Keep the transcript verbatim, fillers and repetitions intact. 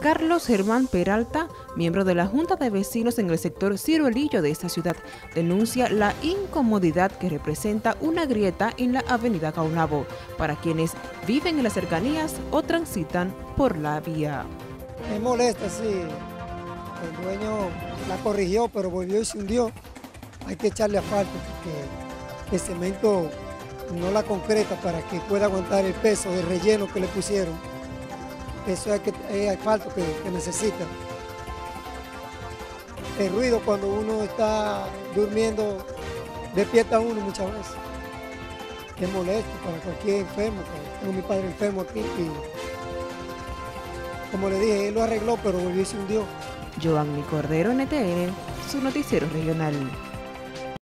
Carlos Germán Peralta, miembro de la Junta de Vecinos en el sector Ciruelillo de esta ciudad, denuncia la incomodidad que representa una grieta en la avenida Caunabo para quienes viven en las cercanías o transitan por la vía. Me molesta, sí. El dueño la corrigió, pero volvió y se hundió. Hay que echarle asfalto porque el cemento no la concreta para que pueda aguantar el peso del relleno que le pusieron. Eso es, que, es asfalto que, que necesita. El ruido cuando uno está durmiendo despierta a uno muchas veces. Es molesto para cualquier enfermo. Tengo mi padre enfermo aquí y, como le dije, él lo arregló, pero volvió y se hundió. Joanny Cordero, N T N, su noticiero regional.